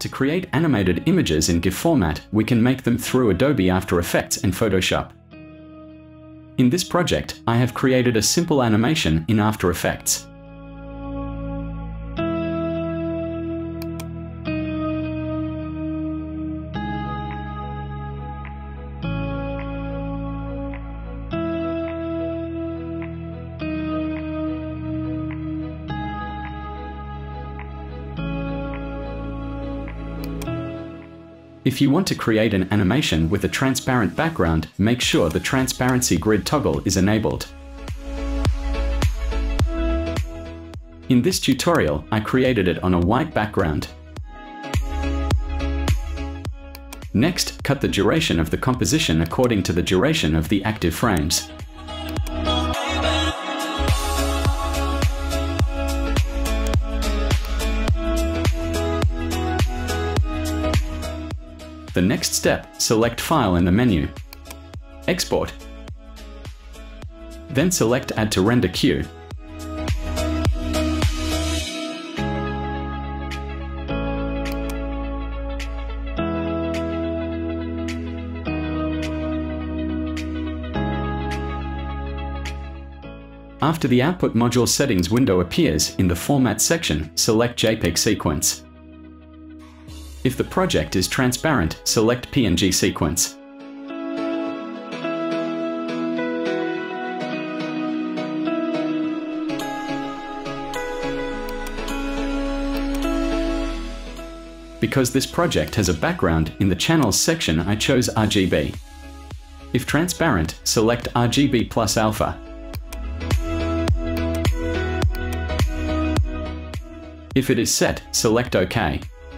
To create animated images in GIF format, we can make them through Adobe After Effects and Photoshop. In this project, I have created a simple animation in After Effects. If you want to create an animation with a transparent background, make sure the transparency grid toggle is enabled. In this tutorial, I created it on a white background. Next, cut the duration of the composition according to the duration of the active frames. The next step, select File in the menu. Export. Then select Add to Render Queue. After the Output Module Settings window appears, in the Format section, select JPEG Sequence. If the project is transparent, select PNG Sequence. Because this project has a background, in the Channels section I chose RGB. If transparent, select RGB plus alpha. If it is set, select OK.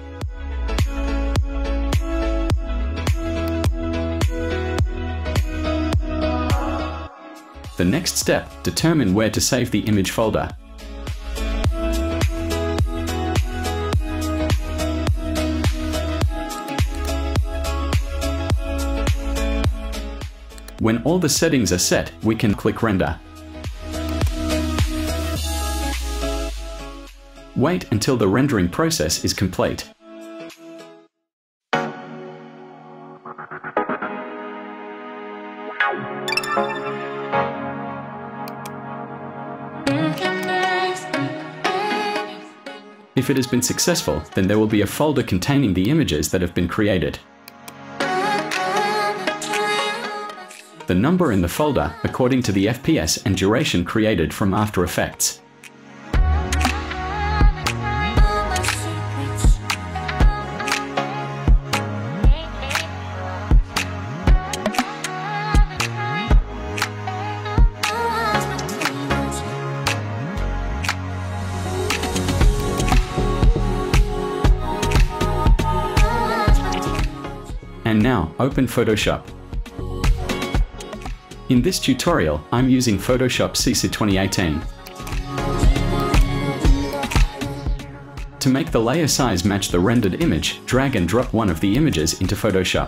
The next step, determine where to save the image folder. When all the settings are set, we can click Render. Wait until the rendering process is complete. If it has been successful, then there will be a folder containing the images that have been created. The number in the folder, according to the FPS and duration created from After Effects. And now, open Photoshop. In this tutorial, I'm using Photoshop CC 2018. To make the layer size match the rendered image, drag and drop one of the images into Photoshop.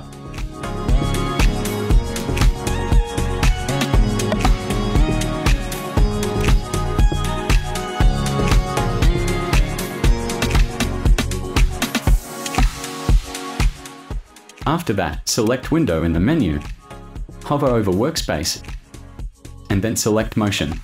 After that, select Window in the menu, hover over Workspace, and then select Motion.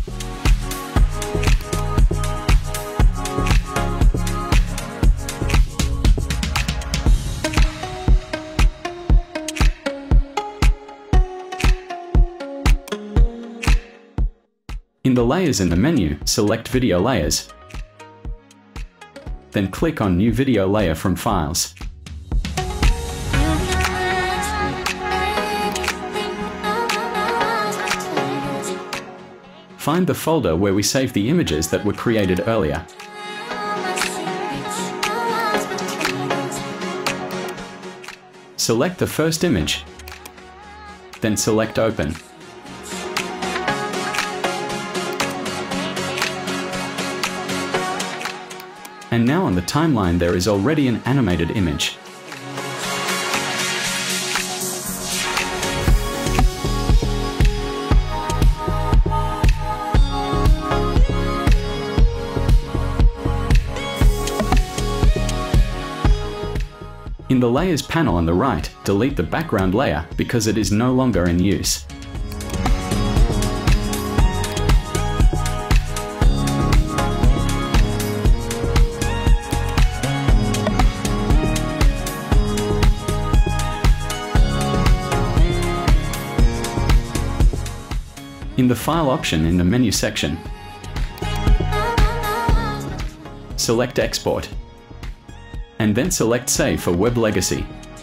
In the Layers in the menu, select Video Layers, then click on New Video Layer from Files. Find the folder where we saved the images that were created earlier. Select the first image, then select Open. And now on the timeline there is already an animated image. In the Layers panel on the right, delete the background layer because it is no longer in use. In the File option in the menu section, select Export, and then select Save for Web Legacy.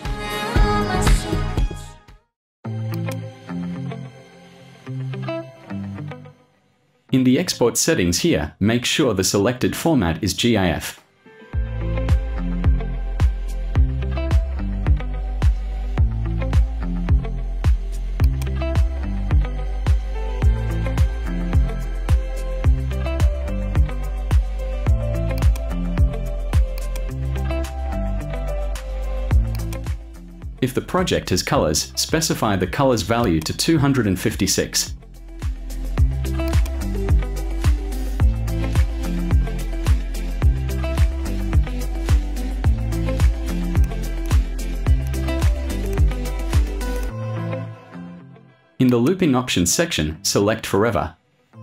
In the export settings here, make sure the selected format is GIF. If the project has colors, specify the colors value to 256. In the Looping Options section, select Forever,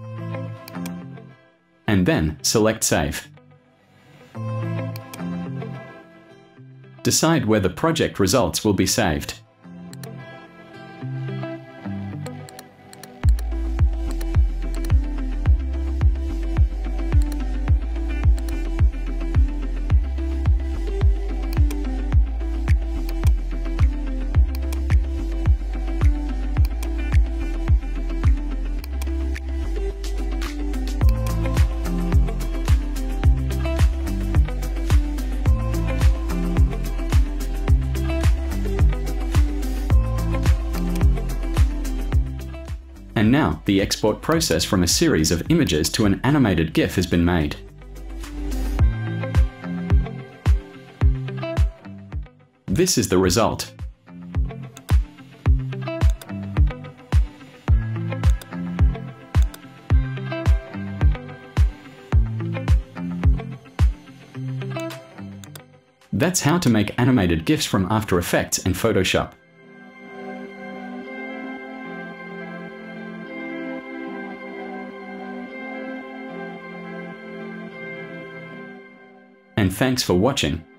and then select Save. Decide where the project results will be saved. And now, the export process from a series of images to an animated GIF has been made. This is the result. That's how to make animated GIFs from After Effects and Photoshop. And thanks for watching.